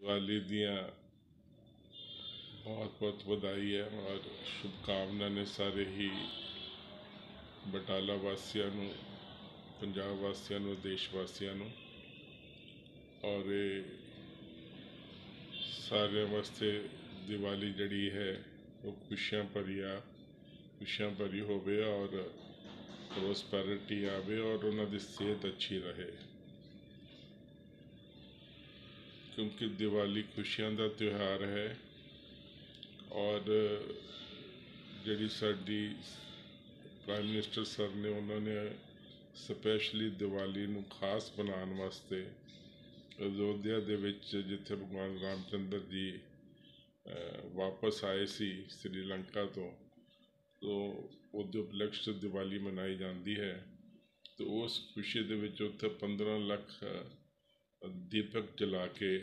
दिवाली दियाँ बहुत बहुत बधाई है और शुभकामना ने सारे ही बटाला वासियों नूं, पंजाब वासियों नूं, देश वासियों नूं। और सारे वास्ते दिवाली जड़ी है वो खुशियाँ भरी होवे और प्रोस्पैरिटी आवे और उन्हां दी सेहत अच्छी रहे, क्योंकि दिवाली खुशियां दा त्यौहार है। और जी साडी प्राइम मिनिस्टर सर ने उन्होंने स्पैशली दिवाली नूं खास बनाने वास्ते अयोध्या दे विच जिथे भगवान रामचंद्र जी वापस आए सी श्रीलंका तो उहदे उपलक्ष्य दिवाली मनाई जाती है। तो उस खुशी दे विच उत्थे 15 लाख दीपक जला के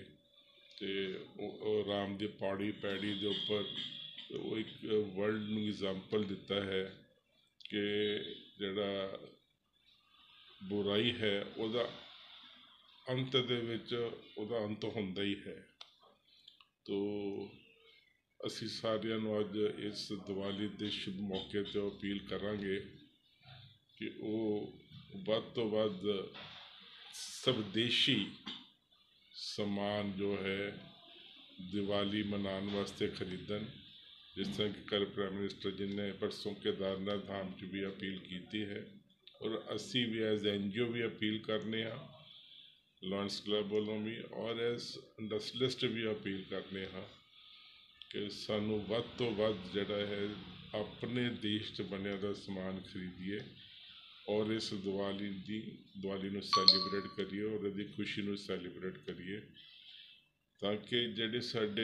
राम दी पौड़ी पैड़ी दे उपर वो एक वर्ल्ड नूं एग्जाम्पल दिता है कि जिहड़ा बुराई है उहदा अंत दे विच उहदा अंत हुंदा ही है। तो असी सारिਆਂ ਨੂੰ अज इस दिवाली के शुभ मौके ते अपील करांगे कि वो वध तो वध स्वदेशी समान जो है दिवाली मनाने वास्ते खरीदन। जिस तरह कि कल प्राइम मिनिस्टर जी ने परसों केदारनाथ धाम च भी अपील की है और असी भी एज NGO भी अपील करने लॉयंस क्लब वालों भी और एज इंडस्ट्रियलिस्ट भी अपील करने कि सानू वध तो वध जिहड़ा है अपने देश च बनिया दा समान खरीदिए और इस दिवाली नूं सैलीब्रेट करिए और इहदी खुशी नूं सैलीब्रेट करिए, ताकि जिहड़े साडे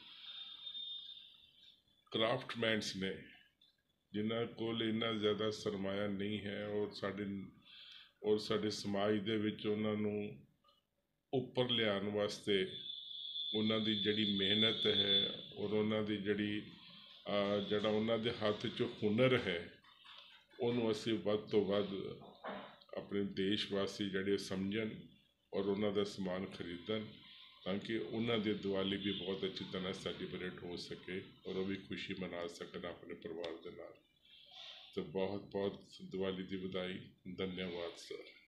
क्राफ्टमैन्स ने जिन्हां कोल इन्ना ज़्यादा सरमाया नहीं है और साडे समाज दे विच उन्हां नूं उपर लियाउण वास्ते उन्हां दी जिहड़ी मेहनत है और उन्हां दी जिहड़ा उन्हां दे हत्थ च हुनर है उन्होंने असी वध तो वध अपने देशवासी जिहड़े समझन और उन्हां दा समान खरीदन, ताकि उन्हां दी दिवाली भी बहुत अच्छी तरह सैलीब्रेट हो सके और वो भी खुशी मना सकन अपने परिवार दे नाल। तो बहुत बहुत दिवाली की बधाई, धन्यवाद सर।